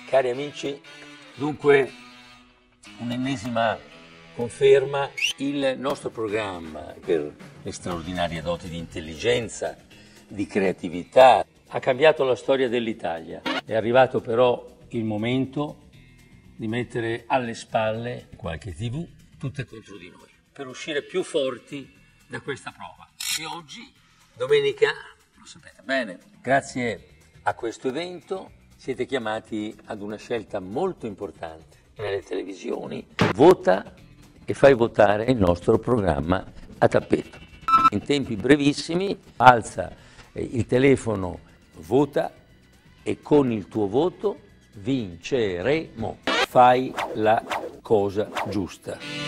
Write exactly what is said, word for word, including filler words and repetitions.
Cari amici, dunque un'ennesima conferma, il nostro programma per le straordinarie doti di intelligenza, di creatività, ha cambiato la storia dell'Italia. È arrivato però il momento di mettere alle spalle qualche tivù, tutte contro di noi, per uscire più forti da questa prova. E oggi, domenica, lo sapete bene, grazie a questo evento siete chiamati ad una scelta molto importante nelle televisioni. Vota e fai votare il nostro programma a tappeto. In tempi brevissimi alza il telefono, vota e con il tuo voto vinceremo. Fai la cosa giusta.